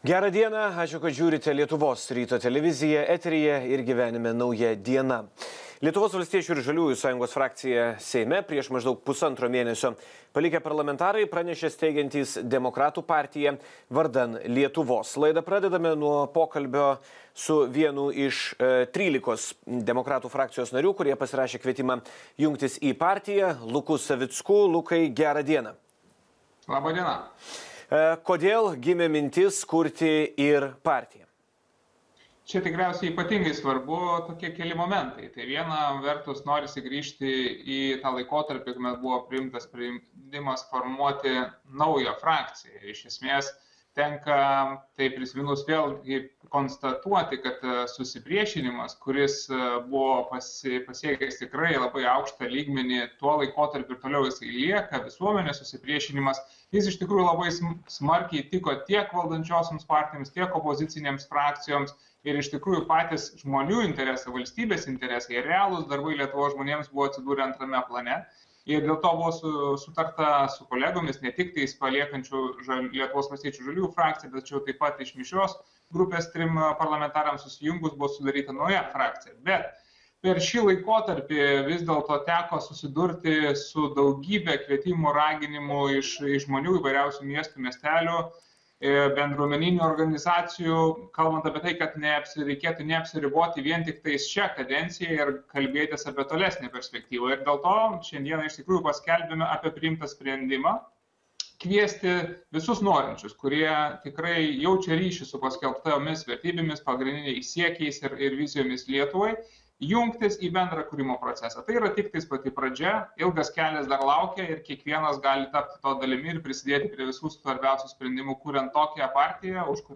Gerą dieną, ačiū, kad žiūrite Lietuvos ryto televiziją, eteryje ir gyvenime nauja diena. Lietuvos valstiečių ir žaliųjų sąjungos frakcija Seime prieš maždaug pusantro mėnesio palikę parlamentarai pranešė steigiantys Demokratų partiją vardan Lietuvos. Laidą pradedame nuo pokalbio su vienu iš 13 Demokratų frakcijos narių, kurie pasirašė kvietimą jungtis į partiją, Luku Savicku. Lukai, gerą dieną. Labą dieną. Kodėl gimė mintis kurti ir partiją? Čia tikriausiai ypatingai svarbu tokie keli momentai. Tai viena vertus norisi grįžti į tą laikotarpį, kuomet buvo priimtas sprendimas formuoti naują frakciją. Iš esmės tenka, tai prisiminus vėlgi konstatuoti, kad susipriešinimas, kuris buvo pasiekęs tikrai labai aukštą lygmenį tuo laikotarpiu ir toliau jisai lieka, visuomenės susipriešinimas, jis iš tikrųjų labai smarkiai tiko tiek valdančiosioms partijoms, tiek opozicinėms frakcijoms ir iš tikrųjų patys žmonių interesai, valstybės interesai ir realūs darbai Lietuvos žmonėms buvo atsidūrę antrame plane. Ir dėl to buvo sutarta su kolegomis, ne tik tais paliekančių Lietuvos valstiečių žaliųjų frakciją, tačiau taip pat iš mišrios grupės 3 parlamentarams susijungus buvo sudaryta nauja frakcija. Bet per šį laikotarpį vis dėlto teko susidurti su daugybė kvietimų, raginimų iš žmonių įvairiausių miestų, miestelių, bendruomeninių organizacijų, kalbant apie tai, kad reikėtų neapsiriboti vien tik tais šią kadenciją ir kalbėtis apie tolesnę perspektyvą. Ir dėl to šiandieną iš tikrųjų paskelbėme apie priimtą sprendimą kviesti visus norinčius, kurie tikrai jaučia ryšį su paskelbtomis vertybėmis, pagrindiniais siekiais ir vizijomis Lietuvai, jungtis į bendrą kūrimo procesą. Tai yra tik tais pati pradžia, ilgas kelias dar laukia ir kiekvienas gali tapti to dalimi ir prisidėti prie visų svarbiausių sprendimų, kuriant tokią partiją, už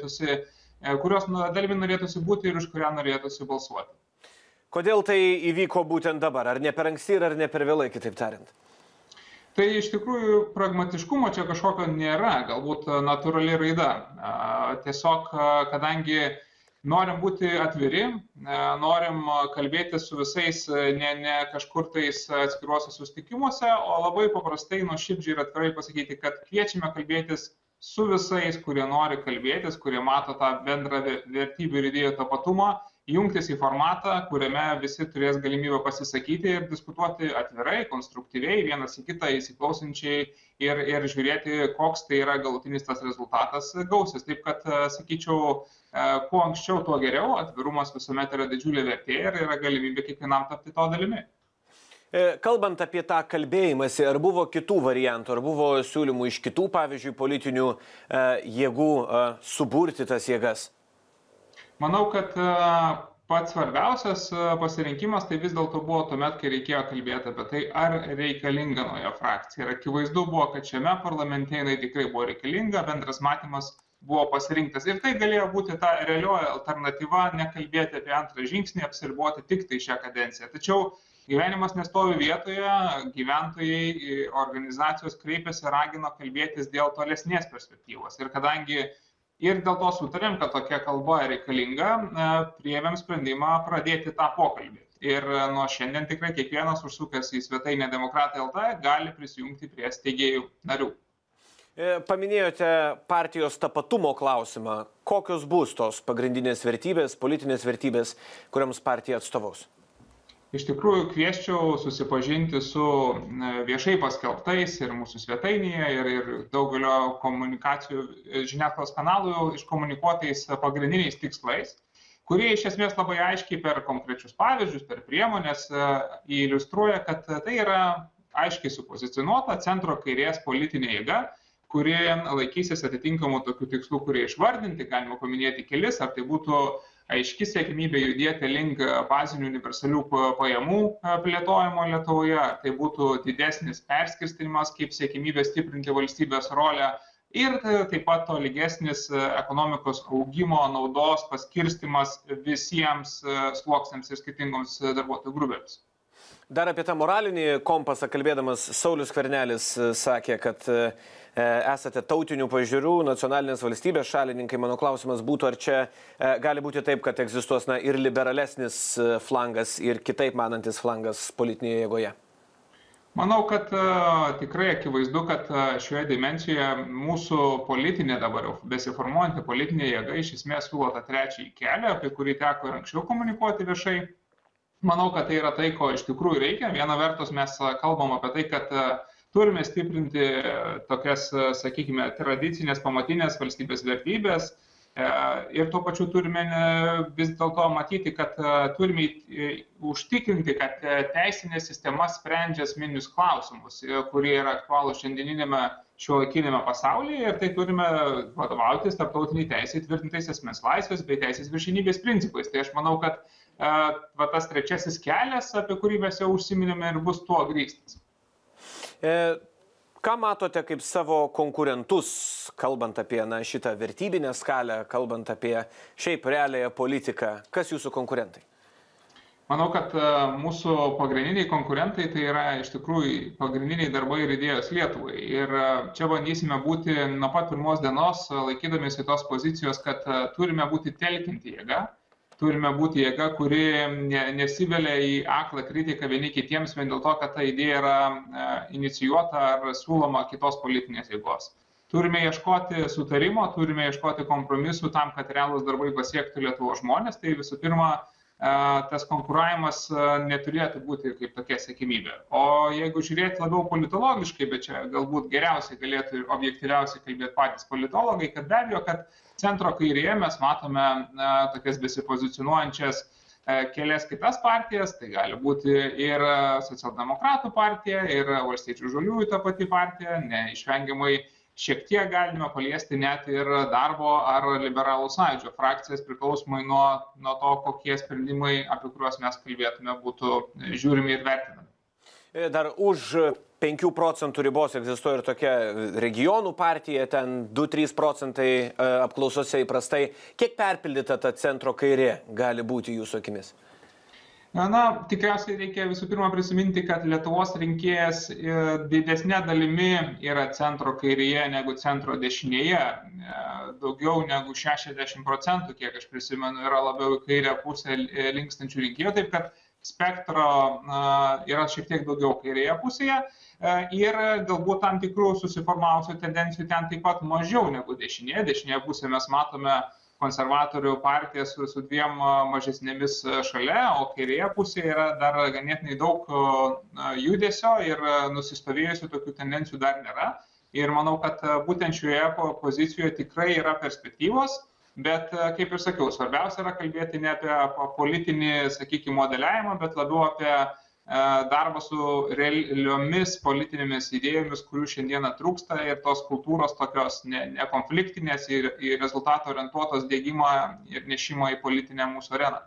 kurios dalimi norėtųsi būti ir už kurią norėtųsi balsuoti. Kodėl tai įvyko būtent dabar? Ar ne per anksti ir ar ne per vėlai, kitaip tariant? Tai iš tikrųjų pragmatiškumo čia kažkokio nėra, galbūt natūrali raida. Tiesiog, kadangi norim būti atviri, norim kalbėti su visais ne kažkur tais atskiruose susitikimuose, o labai paprastai nuoširdžiai ir atvirai pasakyti, kad kviečiame kalbėtis su visais, kurie nori kalbėtis, kurie mato tą bendrą vertybių ir idėjų tapatumą, jungtis į formatą, kuriame visi turės galimybę pasisakyti ir diskutuoti atvirai, konstruktyviai, vienas į kitą įsiklausančiai ir žiūrėti, koks tai yra galutinis tas rezultatas gausis. Taip kad, sakyčiau, kuo anksčiau, tuo geriau, atvirumas visuomet yra didžiulė vertė ir yra galimybė kiekvienam tapti to dalimi. Kalbant apie tą kalbėjimąsi, ar buvo kitų variantų, ar buvo siūlymų iš kitų, pavyzdžiui, politinių jėgų suburti tas jėgas? Manau, kad pats svarbiausias pasirinkimas tai vis dėlto buvo tuomet, kai reikėjo kalbėti apie tai, ar reikalinga nauja frakcija. Ir akivaizdu buvo, kad šiame parlamente jinai tikrai buvo reikalinga, bendras matymas buvo pasirinktas. Ir tai galėjo būti ta realioji alternatyva, nekalbėti apie antrą žingsnį, apsiriboti tik tai šią kadenciją. Tačiau gyvenimas nestovi vietoje, gyventojai, organizacijos kreipiasi, ragino kalbėtis dėl tolesnės perspektyvos. Ir kadangi ir dėl to sutarėm, kad tokia kalba reikalinga, priėmėm sprendimą pradėti tą pokalbį. Ir nuo šiandien tikrai kiekvienas užsukęs į svetainę Demokratai.lt gali prisijungti prie steigėjų narių. Paminėjote partijos tapatumo klausimą. Kokios bus tos pagrindinės vertybės, politinės vertybės, kuriams partija atstovaus? Iš tikrųjų, kvieščiau susipažinti su viešai paskelbtais ir mūsų svetainėje ir daugelio komunikacijų žiniasklaidos kanalų iškomunikuotais pagrindiniais tikslais, kurie iš esmės labai aiškiai per konkrečius pavyzdžius, per priemonės iliustruoja, kad tai yra aiškiai supozicionuota centro kairės politinė jėga, kuri laikysis atitinkamų tokių tikslų, kurie išvardinti, galima paminėti kelis, ar tai būtų aiški siekimybė judėti link bazinių universalių pajamų plėtojimo Lietuvoje, ar tai būtų didesnis perskirstymas kaip siekimybė stiprinti valstybės rolę ir taip pat tolygesnis ekonomikos augimo naudos paskirstymas visiems sluoksniams ir skirtingoms darbuotojų grupėms. Dar apie tą moralinį kompasą kalbėdamas, Saulius Skvernelis sakė, kad esate tautinių pažiūrų, nacionalinės valstybės šalininkai. Mano klausimas būtų, ar čia gali būti taip, kad egzistuos ir liberalesnis flangas, ir kitaip manantis flangas politinėje jėgoje? Manau, kad tikrai akivaizdu, kad šioje dimensijoje mūsų politinė dabar jau besiformuojanti politinė jėga iš esmės siūlo tą trečiąjį kelią, apie kurį teko ir anksčiau komunikuoti viešai. Manau, kad tai yra tai, ko iš tikrųjų reikia. Viena vertus mes kalbam apie tai, kad turime stiprinti tokias, sakykime, tradicinės pamatinės valstybės vertybės. Ir tuo pačiu turime vis dėlto matyti, kad turime užtikrinti, kad teisinė sistema sprendžia esminius klausimus, kurie yra aktualūs šiandieninėme šiuolaikinėme pasaulyje, ir tai turime vadovautis tarptautiniai teisė įtvirtintais asmens laisvės bei teisės viršenybės principais. Tai aš manau, kad tas trečiasis kelias, apie kurį mes jau užsiminėme, ir bus tuo grįstas. Ką matote kaip savo konkurentus, kalbant apie šitą vertybinę skalę, kalbant apie šiaip realiąją politiką? Kas jūsų konkurentai? Manau, kad mūsų pagrindiniai konkurentai tai yra iš tikrųjų pagrindiniai darbai ir idėjos Lietuvai. Ir čia bandysime būti nuo pat pirmos dienos, laikydamėsi tos pozicijos, kad turime būti telkinti jėga. Turime būti jėga, kuri nesivelia į aklą kritiką vieni kitiems vien dėl to, kad ta idėja yra inicijuota ar siūloma kitos politinės jėgos. Turime ieškoti sutarimo, turime ieškoti kompromisų tam, kad realūs darbai pasiektų Lietuvos žmonės. Tai visų pirma, tas konkuravimas neturėtų būti kaip tokia siekiamybė. O jeigu žiūrėti labiau politologiškai, bet čia galbūt geriausiai galėtų ir objektyviausiai kalbėti patys politologai, kad be abejo, kad centro kairėje mes matome tokias besipozicionuojančias kelias kitas partijas, tai gali būti ir socialdemokratų partija, ir valstiečių žaliųjų ta pati partija, neišvengiamai šiek tiek galime paliesti net ir darbo ar liberalų sąjūdžio frakcijas, priklausomai nuo to, kokie sprendimai, apie kuriuos mes kalbėtume, būtų žiūrimi ir vertinami. Dar už 5 procentų ribos egzistuoja ir tokia regionų partija, ten 2-3 procentai apklausose įprastai. Kiek perpildyta ta centro kairė gali būti jūsų akimis? Tikriausiai reikia visų pirma prisiminti, kad Lietuvos rinkėjas didesnė dalimi yra centro kairėje negu centro dešinėje. Daugiau negu 60 procentų, kiek aš prisimenu, yra labiau į kairę pusę linkstančių rinkėjų, taip kad spektro yra šiek tiek daugiau kairėje pusėje ir galbūt tam tikrų susiformavusių tendencijų ten taip pat mažiau negu dešinėje. Dešinėje pusėje mes matome konservatorių partiją su dviem mažesnėmis šalia, o kairėje pusėje yra dar ganėtinai daug judesio ir nusistovėjusių tokių tendencijų dar nėra. Ir manau, kad būtent šioje pozicijoje tikrai yra perspektyvos. Bet, kaip ir sakiau, svarbiausia yra kalbėti ne apie politinį, sakykime, modeliavimą, bet labiau apie darbą su realiomis politinėmis idėjomis, kurių šiandieną trūksta, ir tos kultūros tokios nekonfliktinės ir rezultato orientuotos dėgymą ir nešimą į politinę mūsų areną.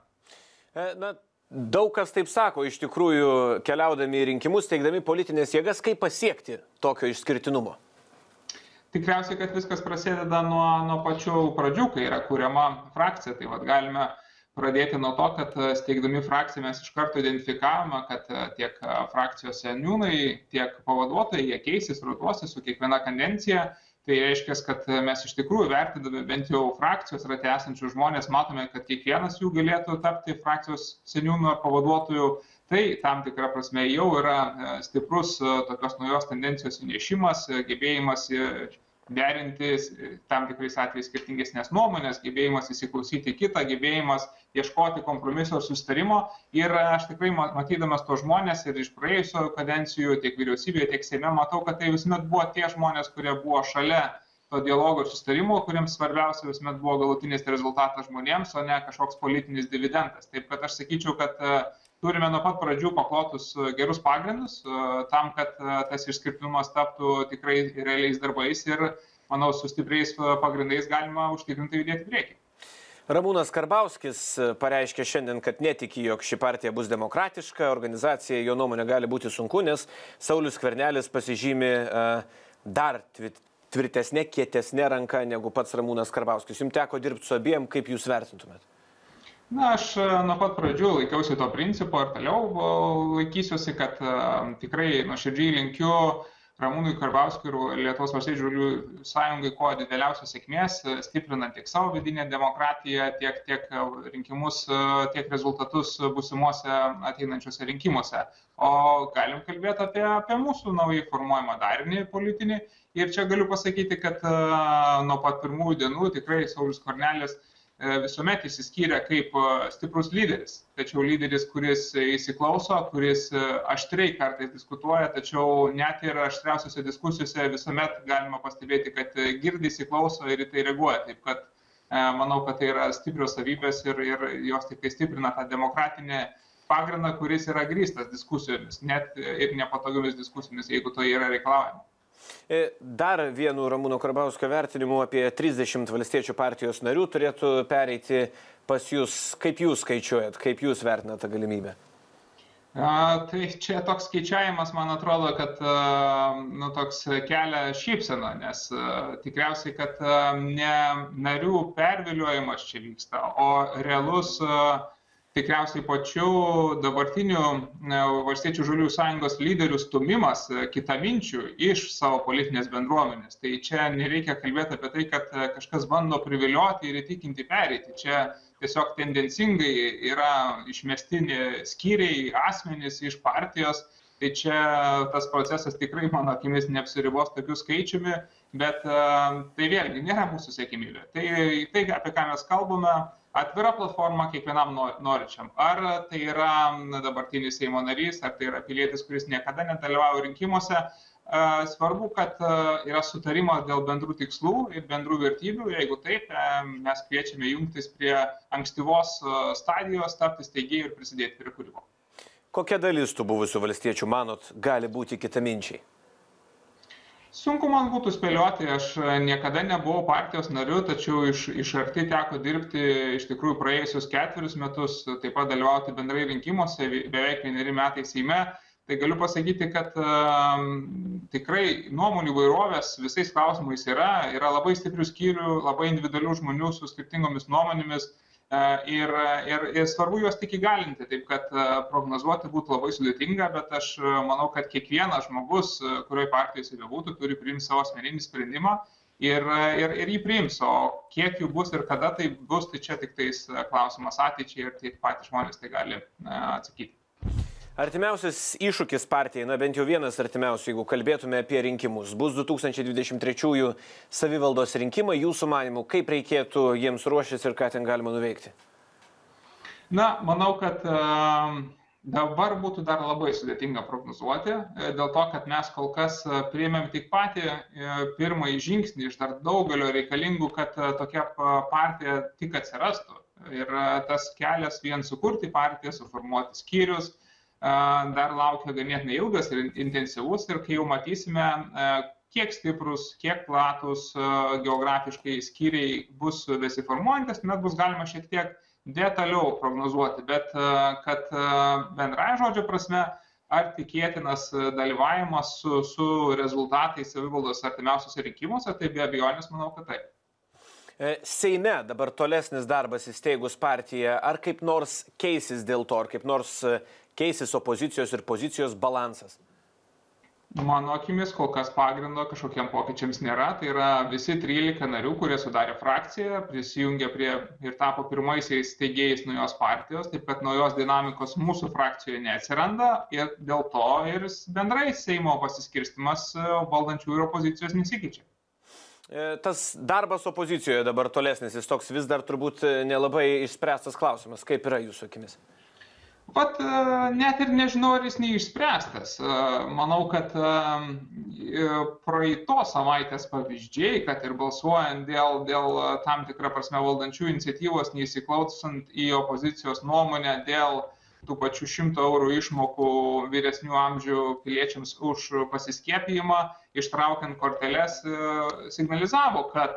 Daug kas taip sako, iš tikrųjų, keliaudami į rinkimus, teikdami politinės jėgas, kaip pasiekti tokio išskirtinumo? Tikriausiai, kad viskas prasideda nuo pačių pradžių, kai yra kuriama frakcija. Tai galime pradėti nuo to, kad steigdami frakciją mes iš karto identifikavome, kad tiek frakcijos seniūnai, tiek pavaduotojai, jie keisis, rotuosis su kiekviena kadencija. Tai reiškia, kad mes iš tikrųjų vertindami bent jau frakcijos rate esančių žmonės, matome, kad kiekvienas jų galėtų tapti frakcijos seniūnų ar pavaduotojų. Tai tam tikra prasme jau yra stiprus tokios naujos tendencijos įnešimas, gebėjimas derinti tam tikrais atvejais skirtingesnės nuomonės, gebėjimas įsiklausyti kitą, gebėjimas ieškoti kompromiso ir susitarimo. Ir aš tikrai matydamas to žmonės ir iš praėjusių kadencijų tiek vyriausybėje, tiek Seime, matau, kad tai visuomet buvo tie žmonės, kurie buvo šalia to dialogo ir susitarimo, kuriems svarbiausia visuomet buvo galutinis rezultatas žmonėms, o ne kažkoks politinis dividendas. Taip kad aš sakyčiau, kad turime nuo pat pradžių paklotus gerus pagrindus tam, kad tas išskirtinumas taptų tikrai realiais darbais ir, manau, su stipriais pagrindais galima užtikrinti judėti priekį. Ramūnas Karbauskis pareiškė šiandien, kad netiki, jog ši partija bus demokratiška, organizacija jo nuomonė gali būti sunku, nes Saulius Skvernelis pasižymi dar tvirtesnė, kietesnė ranka negu pats Ramūnas Karbauskis. Jums teko dirbti su abiem, kaip jūs vertintumėt? Aš nuo pat pradžių laikiausi to principo ir toliau laikysiuosi, kad tikrai nuoširdžiai linkiu Ramūnui Karbauskiui ir Lietuvos valstiečių žaliųjų sąjungai kuo dideliausios sėkmės, stiprinant tiek savo vidinę demokratiją, tiek rinkimus, tiek rezultatus būsimuose ateinančiuose rinkimuose. O galim kalbėti apie mūsų naujai formuojamą darinį politinį. Ir čia galiu pasakyti, kad nuo pat pirmųjų dienų tikrai Saulius Skvernelis visuomet išsiskyrė kaip stiprus lyderis. Tačiau lyderis, kuris įsiklauso, kuris aštriai kartais diskutuoja, tačiau net ir aštriausiose diskusijose visuomet galima pastebėti, kad girdi, įsiklauso ir į tai reaguoja. Taip kad manau, kad tai yra stiprios savybės ir jos tik tai stiprina tą demokratinę pagrindą, kuris yra grįstas diskusijomis, net ir nepatogiomis diskusijomis, jeigu to yra reikalaujama. Dar vienu Ramūno Karbauskio vertinimu apie 30 valstiečių partijos narių turėtų pereiti pas jūs. Kaip jūs skaičiuojat, kaip jūs vertinate tą galimybę? Tai čia toks skaičiavimas, man atrodo, kad toks kelia šypseną, nes tikriausiai, kad ne narių perviliojimas čia vyksta, o realus tikriausiai pačių dabartinių Valstiečių žaliųjų sąjungos lyderių stumimas kitaminčių iš savo politinės bendruomenės. Tai čia nereikia kalbėti apie tai, kad kažkas bando privilioti ir įtikinti pereiti. Čia tiesiog tendencingai yra išmestini skyriai, asmenys iš partijos. Tai čia tas procesas tikrai, mano akimis, neapsiribos tokiu skaičiumi, bet tai vėlgi nėra mūsų siekiamybė. Tai apie ką mes kalbame, atvira platforma kiekvienam norinčiam. Ar tai yra dabartinis Seimo narys, ar tai yra pilietis, kuris niekada nedalyvauja rinkimuose. Svarbu, kad yra sutarimas dėl bendrų tikslų ir bendrų vertybių. Jeigu taip, mes kviečiame jungtis prie ankstyvos stadijos, tapti steigėjų ir prisidėti prie kūrimo. Kokia dalis tų buvusių valstiečių, manot, gali būti kitaminčiai? Sunku man būtų spėlioti, aš niekada nebuvau partijos nariu, tačiau iš arti teko dirbti iš tikrųjų praėjusius 4 metus, taip pat dalyvauti bendrai rinkimuose, beveik 1 metai Seime. Tai galiu pasakyti, kad tikrai nuomonių įvairovės visais klausimais yra labai stiprių skyrių, labai individualių žmonių su skirtingomis nuomonėmis. Ir svarbu juos tik įgalinti, taip kad prognozuoti būtų labai sudėtinga, bet aš manau, kad kiekvienas žmogus, kurioje partijoje jis bebūtų, turi priimti savo asmeninį sprendimą ir jį priims. O kiek jų bus ir kada tai bus, tai čia tik tais klausimas ateičiai ir tik patys žmonės tai gali atsakyti. Artimiausias iššūkis partijai, bent jau vienas artimiausių, jeigu kalbėtume apie rinkimus, bus 2023 savivaldos rinkimai. Jūsų manymu, kaip reikėtų jiems ruoštis ir ką ten galima nuveikti? Manau, kad dabar būtų dar labai sudėtinga prognozuoti, dėl to, kad mes kol kas priėmėm tik patį pirmąjį žingsnį iš dar daugelio reikalingų, kad tokia partija tik atsirastų. Ir tas kelias vien sukurti partiją, suformuoti skyrius, dar laukia ganėtinai ilgas ir intensyvus, ir kai jau matysime, kiek stiprus, kiek platus geografiškai skyriai bus besiformuojantis, net bus galima šiek tiek detaliau prognozuoti, bet kad bendrai žodžio prasme, ar tikėtinas dalyvavimas su rezultatais savivaldos artimiausiuose rinkimuose, tai be abejonės manau, kad taip. Seime dabar tolesnis darbas įsteigus partiją, ar kaip nors keisis dėl to, ar kaip nors keisis opozicijos ir pozicijos balansas? Mano akimis kol kas pagrindo kažkokiem pokyčiams nėra. Tai yra visi 13 narių, kurie sudarė frakciją, prisijungė prie ir tapo pirmaisiais steigėjais naujos partijos, taip kad naujos dinamikos mūsų frakcijoje neatsiranda ir dėl to ir bendrai Seimo pasiskirstimas valdančių ir opozicijos nesikeičia. Tas darbas opozicijoje dabar tolesnis, jis toks vis dar turbūt nelabai išspręstas klausimas. Kaip yra jūsų akimis? Net ir nežinau, ar jis neišspręstas. Manau, kad praeitos savaitės pavyzdžiai, kad ir balsuojant dėl tam tikrą prasme valdančių iniciatyvos, neįsiklausant į opozicijos nuomonę dėl tų pačių 100 eurų išmokų vyresnių amžių piliečiams už pasiskiepijimą, ištraukiant korteles, signalizavo, kad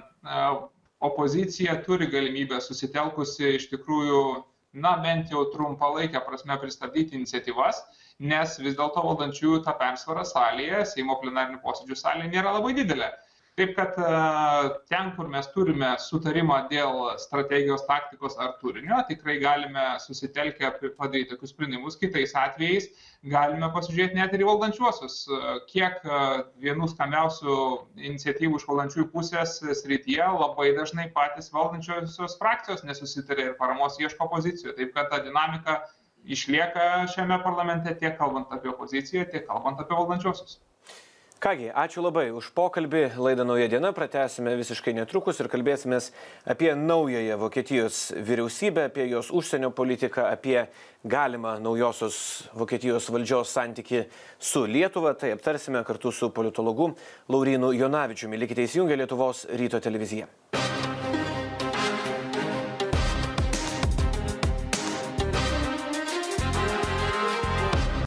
opozicija turi galimybę susitelkusi iš tikrųjų, bent jau trumpalaikę prasme pristabdyti iniciatyvas, nes vis dėlto valdančiųjų ta persvara salėje, Seimo plenarinių posėdžių salėje nėra labai didelė. Taip kad ten, kur mes turime sutarimą dėl strategijos, taktikos ar turinio, tikrai galime susitelkę padaryti tokius sprendimus. Kitais atvejais galime pasižiūrėti net ir į valdančiuosius, kiek vienų skambiausių iniciatyvų iš valdančiųjų pusės srityje labai dažnai patys valdančiosios frakcijos nesusitarė ir paramos ieško opozicijų. Taip kad ta dinamika išlieka šiame parlamente tiek kalbant apie opoziciją, tiek kalbant apie valdančiuosius. Kągi, ačiū labai už pokalbį. Laidą Nauja diena pratęsime visiškai netrukus ir kalbėsimės apie naująją Vokietijos vyriausybę, apie jos užsienio politiką, apie galimą naujosios Vokietijos valdžios santykį su Lietuva. Tai aptarsime kartu su politologu Laurynu Jonavičiumi. Likite įsijungę Lietuvos ryto televiziją.